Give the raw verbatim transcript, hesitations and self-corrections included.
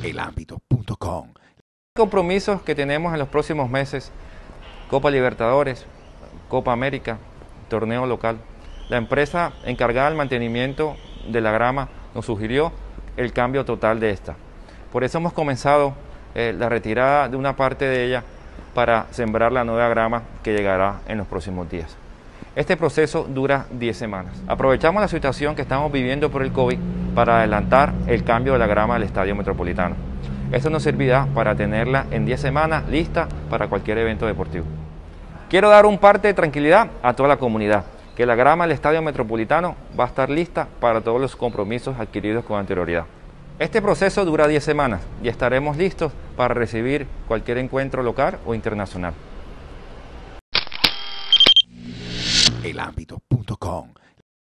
el ámbito punto com. Compromisos que tenemos en los próximos meses: Copa Libertadores, Copa América, torneo local. La empresa encargada del mantenimiento de la grama nos sugirió el cambio total de esta. Por eso hemos comenzado eh, la retirada de una parte de ella para sembrar la nueva grama que llegará en los próximos días. Este proceso dura diez semanas. Aprovechamos la situación que estamos viviendo por el COVID para adelantar el cambio de la grama del Estadio Metropolitano. Esto nos servirá para tenerla en diez semanas lista para cualquier evento deportivo. Quiero dar un parte de tranquilidad a toda la comunidad, que la grama del Estadio Metropolitano va a estar lista para todos los compromisos adquiridos con anterioridad. Este proceso dura diez semanas y estaremos listos para recibir cualquier encuentro local o internacional. el ámbito punto com